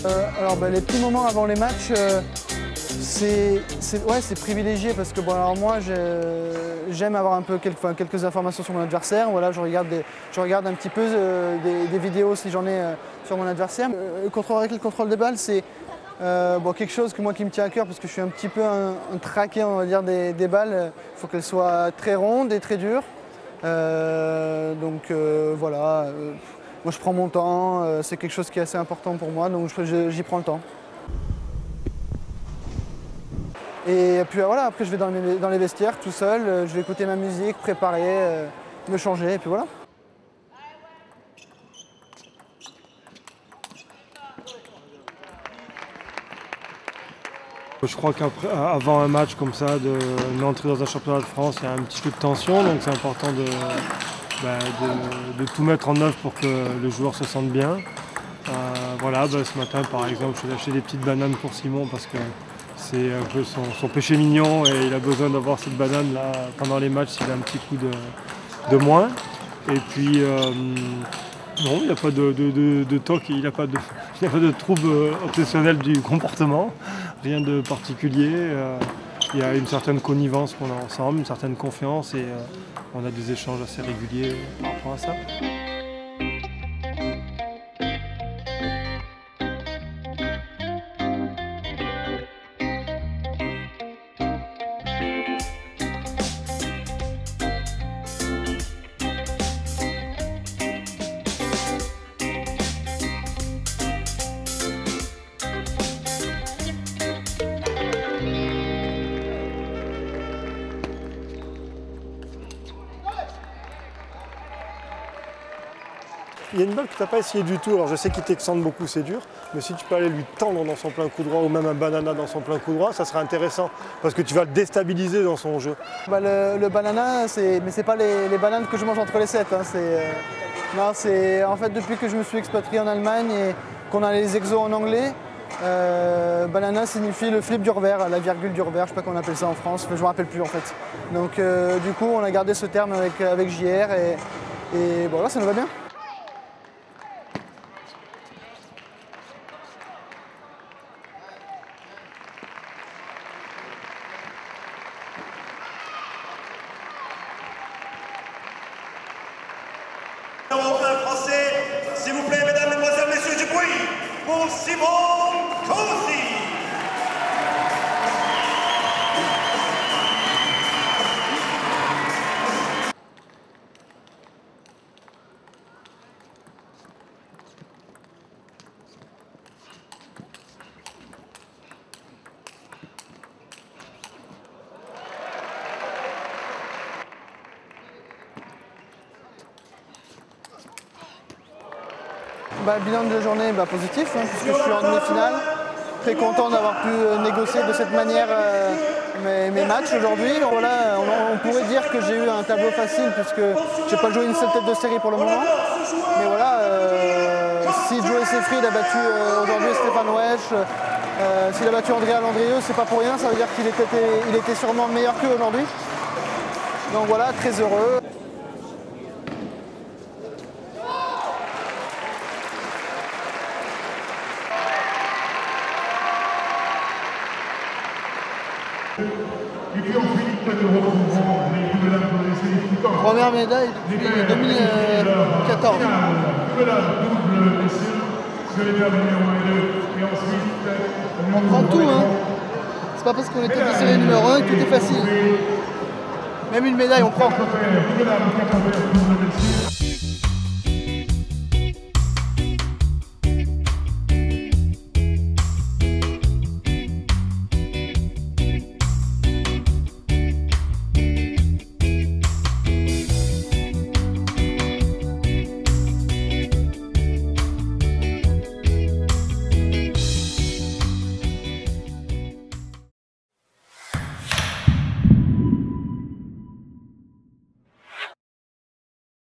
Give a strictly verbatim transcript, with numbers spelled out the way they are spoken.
Euh, alors bah, les petits moments avant les matchs, euh, c'est ouais, privilégié parce que bon, alors moi j'aime avoir un peu quelques, enfin, quelques informations sur mon adversaire. Voilà, je, regarde des, je regarde un petit peu euh, des, des vidéos si j'en ai euh, sur mon adversaire. Euh, le contrôle avec le contrôle de balle, c'est euh, bon, quelque chose que moi qui me tient à cœur parce que je suis un petit peu un, un traqué, on va dire, des, des balles. Il faut qu'elles soient très rondes et très dures. Euh, donc euh, voilà. Euh, Moi je prends mon temps, euh, c'est quelque chose qui est assez important pour moi, donc j'y prends le temps. Et puis voilà, après je vais dans les, dans les vestiaires tout seul, euh, je vais écouter ma musique, préparer, euh, me changer, et puis voilà. Je crois qu'avant un match comme ça, de, une entrée dans un championnat de France, il y a un petit peu de tension, donc c'est important de, bah, de, de tout mettre en œuvre pour que le joueur se sente bien. Euh, voilà, bah, ce matin par exemple, je vais acheter des petites bananes pour Simon parce que c'est un peu son, son péché mignon et il a besoin d'avoir cette banane là pendant les matchs s'il a un petit coup de, de moins. Et puis euh, non, il n'y a pas de, de, de, de toc, il n'y a pas de, il n'y a pas de trouble obsessionnel du comportement, rien de particulier. Euh, il y a une certaine connivence qu'on a ensemble, une certaine confiance et euh, on a des échanges assez réguliers par rapport à ça. Il y a une balle que tu n'as pas essayé du tout, alors je sais qu'il t'excente beaucoup, c'est dur, mais si tu peux aller lui tendre dans son plein coup droit ou même un banana dans son plein coup droit, ça serait intéressant, parce que tu vas le déstabiliser dans son jeu. Bah, le, le banana, mais c'est pas les, les bananes que je mange entre les sept. Hein, euh, non, c'est en fait depuis que je me suis expatrié en Allemagne et qu'on a les exos en anglais, euh, banana signifie le flip du revers, la virgule du revers, je sais pas comment on appelle ça en France, mais je me rappelle plus en fait. Donc euh, du coup, on a gardé ce terme avec, avec J R et, et bon là, ça nous va bien. Un français, s'il vous plaît, mesdames, mesdemoiselles, messieurs, du bruit pour Simon Cosi. Bah, bilan de la journée bah, positif, hein, puisque je suis en demi-finale. Très content d'avoir pu euh, négocier de cette manière euh, mes, mes matchs aujourd'hui. Voilà, on, on pourrait dire que j'ai eu un tableau facile puisque je n'ai pas joué une seule tête de série pour le moment. Mais voilà, euh, si Joe Seyfried a battu euh, aujourd'hui Stéphane Wesch, euh, s'il a battu Andrea Landrieux, c'est pas pour rien, ça veut dire qu'il était, il était sûrement meilleur qu'eux aujourd'hui. Donc voilà, très heureux. Et puis ensuite, nous retrouvons les deux dames de l'essai. Première médaille depuis deux mille quatorze. Deux dames double essai sur les dames numéro un et deux. Et ensuite, on prend tout, hein. C'est pas parce qu'on était de série numéro un que tout est facile. Même une médaille, on prend. Deux dames double essai.